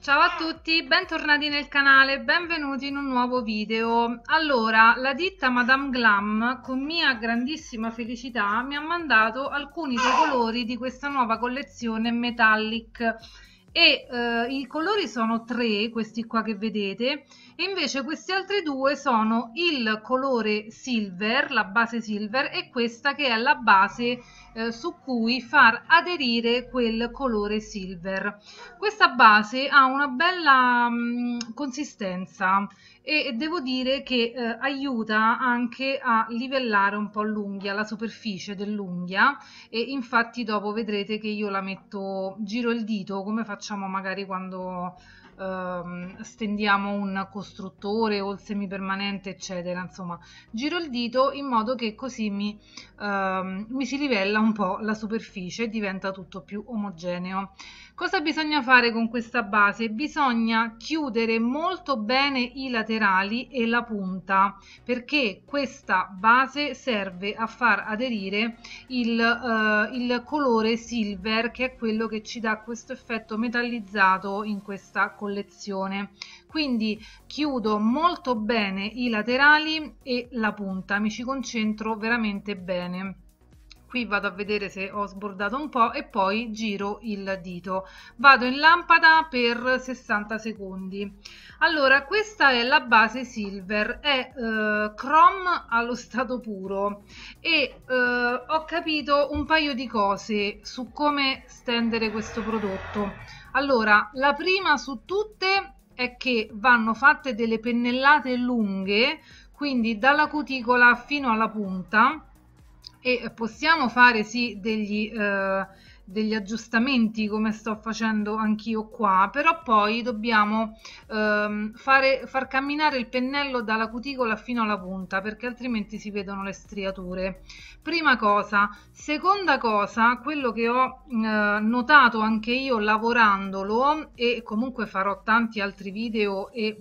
Ciao a tutti, bentornati nel canale, benvenuti in un nuovo video. Allora, la ditta Madame Glam, con mia grandissima felicità, mi ha mandato alcuni dei colori di questa nuova collezione Metallic e i colori sono tre, questi qua che vedete, e invece questi altri due sono il colore silver, la base silver, e questa che è la base su cui far aderire quel colore silver. Questa base ha una bella consistenza e devo dire che aiuta anche a livellare un po' l'unghia, la superficie dell'unghia, e infatti dopo vedrete che io la metto, giro il dito come facciamo magari quando stendiamo un costruttore o il semipermanente eccetera, insomma giro il dito in modo che così mi si livella un po' la superficie e diventa tutto più omogeneo. Cosa bisogna fare con questa base? Bisogna chiudere molto bene i laterali e la punta, perché questa base serve a far aderire il colore silver, che è quello che ci dà questo effetto metallizzato in questa collezione. Quindi chiudo molto bene i laterali e la punta, mi ci concentro veramente bene. Qui vado a vedere se ho sbordato un po' e poi giro il dito. Vado in lampada per 60 secondi. Allora, questa è la base silver, è chrome allo stato puro e ho capito un paio di cose su come stendere questo prodotto. Allora, la prima su tutte è che vanno fatte delle pennellate lunghe, quindi dalla cuticola fino alla punta, e possiamo fare sì degli aggiustamenti come sto facendo anch'io qua, però poi dobbiamo far camminare il pennello dalla cuticola fino alla punta, perché altrimenti si vedono le striature. Prima cosa. Seconda cosa, quello che ho notato anche io lavorandolo, e comunque farò tanti altri video e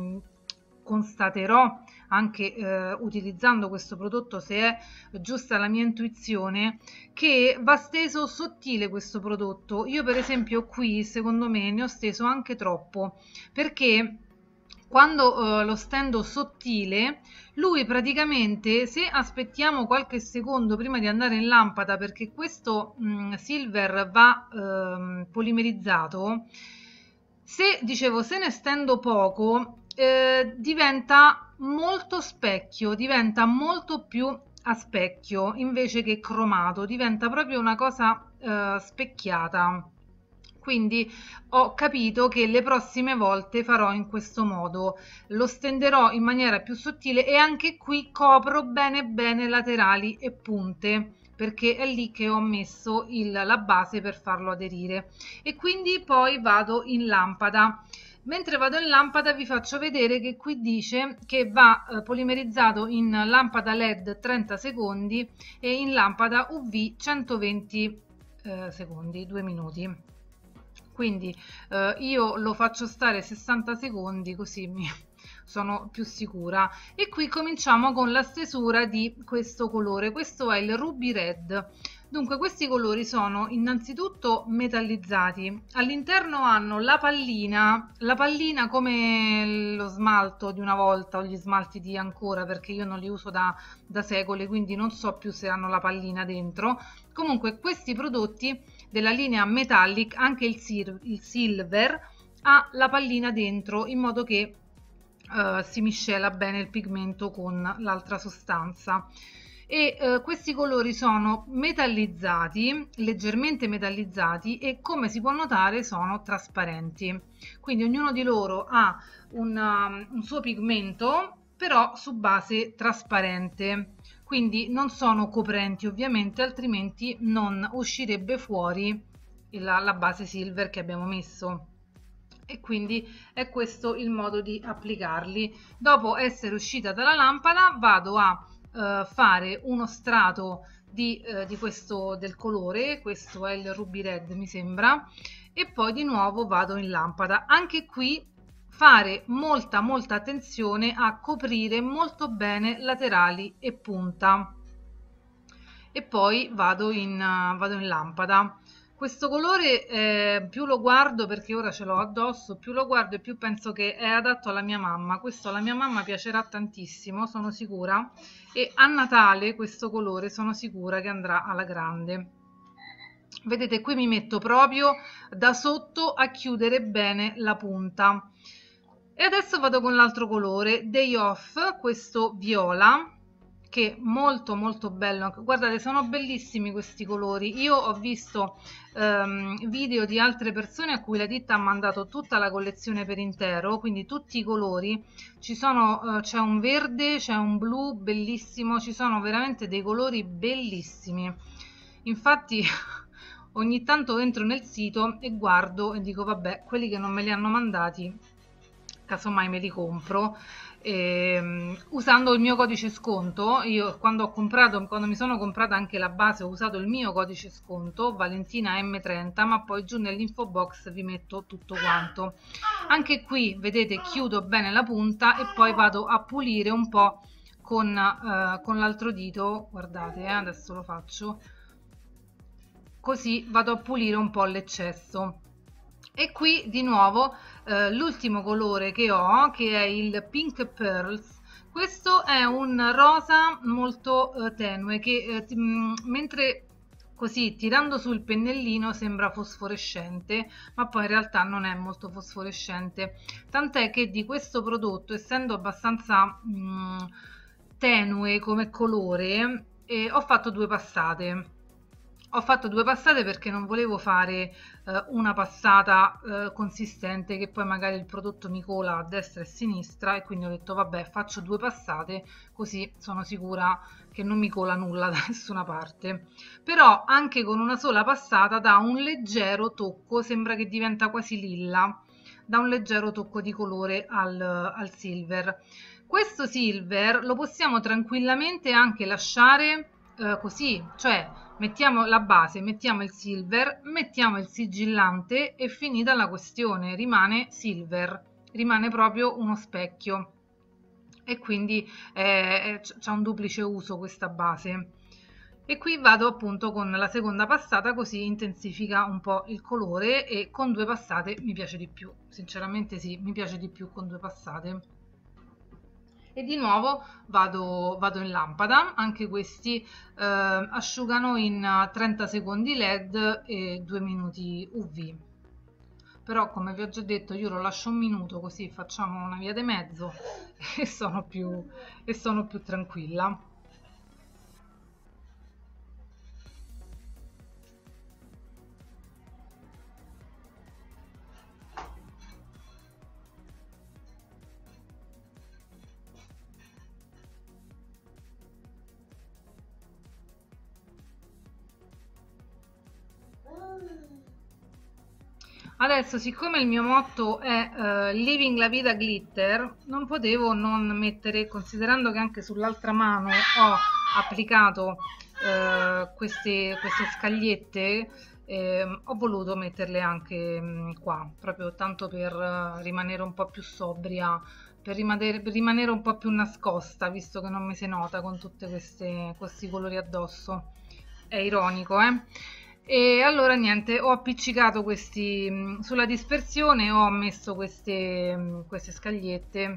constaterò anche utilizzando questo prodotto se è giusta la mia intuizione, che va steso sottile questo prodotto. Io per esempio qui secondo me ne ho steso anche troppo, perché quando lo stendo sottile, lui praticamente, se aspettiamo qualche secondo prima di andare in lampada, perché questo silver va polimerizzato, se ne stendo poco diventa molto specchio, diventa molto più a specchio invece che cromato, diventa proprio una cosa specchiata. Quindi ho capito che le prossime volte farò in questo modo, lo stenderò in maniera più sottile e anche qui copro bene bene laterali e punte, perché è lì che ho messo la base per farlo aderire. E quindi poi vado in lampada. Mentre vado in lampada vi faccio vedere che qui dice che va polimerizzato in lampada LED 30 secondi e in lampada UV 120 secondi, 2 minuti. Quindi io lo faccio stare 60 secondi così sono più sicura. E qui cominciamo con la stesura di questo colore. Questo è il Ruby Red. Dunque questi colori sono innanzitutto metallizzati, all'interno hanno la pallina come lo smalto di una volta o gli smalti di ancora, perché io non li uso da secoli, quindi non so più se hanno la pallina dentro. Comunque questi prodotti della linea Metallic, anche il silver, ha la pallina dentro in modo che si miscela bene il pigmento con l'altra sostanza. E questi colori sono metallizzati, leggermente metallizzati, e come si può notare sono trasparenti, quindi ognuno di loro ha un suo pigmento però su base trasparente, quindi non sono coprenti ovviamente, altrimenti non uscirebbe fuori la base silver che abbiamo messo. E quindi è questo il modo di applicarli. Dopo essere uscita dalla lampada vado a fare uno strato del colore, questo è il Ruby Red mi sembra, e poi di nuovo vado in lampada. Anche qui fare molta attenzione a coprire molto bene laterali e punta, e poi vado in lampada. Questo colore più lo guardo, perché ora ce l'ho addosso, più lo guardo e più penso che è adatto alla mia mamma. Questo alla mia mamma piacerà tantissimo, sono sicura, e a Natale questo colore sono sicura che andrà alla grande. Vedete, qui mi metto proprio da sotto a chiudere bene la punta. E adesso vado con l'altro colore, Day Off, questo viola, che è molto molto bello. Guardate, sono bellissimi questi colori. Io ho visto video di altre persone a cui la ditta ha mandato tutta la collezione per intero, quindi tutti i colori. Ci sono, c'è un verde, c'è un blu bellissimo, ci sono veramente dei colori bellissimi. Infatti ogni tanto entro nel sito e guardo e dico vabbè, quelli che non me li hanno mandati casomai me li compro, usando il mio codice sconto. Io quando mi sono comprata anche la base, ho usato il mio codice sconto Valentina M30, ma poi giù nell'info box vi metto tutto quanto. Anche qui vedete, chiudo bene la punta e poi vado a pulire un po' con l'altro dito. Guardate, adesso lo faccio così, vado a pulire un po' l'eccesso. E qui di nuovo l'ultimo colore che ho, che è il Pink Pearls. Questo è un rosa molto tenue che mentre così tirando sul pennellino sembra fosforescente, ma poi in realtà non è molto fosforescente, tant'è che di questo prodotto, essendo abbastanza tenue come colore, ho fatto due passate. Ho fatto due passate perché non volevo fare una passata consistente, che poi magari il prodotto mi cola a destra e a sinistra, e quindi ho detto vabbè, faccio due passate così sono sicura che non mi cola nulla da nessuna parte. Però anche con una sola passata dà un leggero tocco, sembra che diventa quasi lilla, dà un leggero tocco di colore al silver. Questo silver lo possiamo tranquillamente anche lasciare così, cioè mettiamo la base, mettiamo il silver, mettiamo il sigillante e finita la questione, rimane silver, rimane proprio uno specchio, e quindi c'è un duplice uso questa base. E qui vado appunto con la seconda passata, così intensifica un po' il colore, e con due passate mi piace di più, sinceramente sì, mi piace di più con due passate. E di nuovo vado in lampada. Anche questi asciugano in 30 secondi LED e 2 minuti UV. Però come vi ho già detto, io lo lascio un minuto, così facciamo una via di mezzo e sono più tranquilla. Adesso, siccome il mio motto è Living la vita glitter, non potevo non mettere, considerando che anche sull'altra mano ho applicato queste scagliette, ho voluto metterle anche qua, proprio tanto per rimanere un po' più sobria, per rimanere un po' più nascosta, visto che non mi si nota con tutti questi colori addosso. È ironico, eh? E allora niente, ho appiccicato questi sulla dispersione, ho messo queste scagliette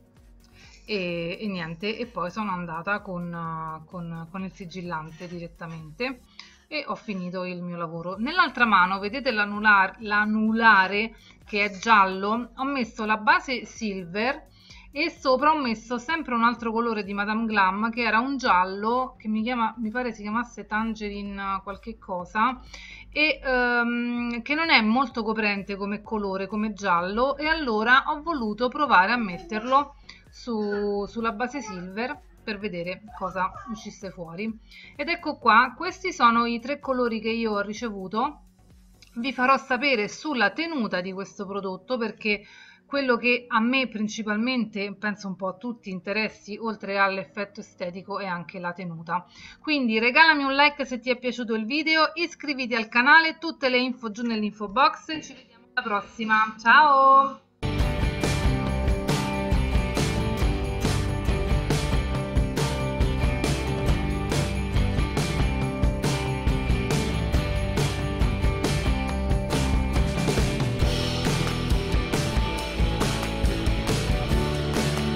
e niente, e poi sono andata con il sigillante direttamente e ho finito il mio lavoro. Nell'altra mano vedete l'anulare che è giallo, ho messo la base silver e sopra ho messo sempre un altro colore di Madame Glam, che era un giallo che mi pare si chiamasse Tangerine qualche cosa, e che non è molto coprente come colore, come giallo, e allora ho voluto provare a metterlo sulla base silver per vedere cosa uscisse fuori. Ed ecco qua, questi sono i tre colori che io ho ricevuto. Vi farò sapere sulla tenuta di questo prodotto, perché quello che a me principalmente, penso un po' a tutti, interessi oltre all'effetto estetico è anche la tenuta. Quindi regalami un like se ti è piaciuto il video, iscriviti al canale, tutte le info giù nell'info box, ci vediamo alla prossima, ciao!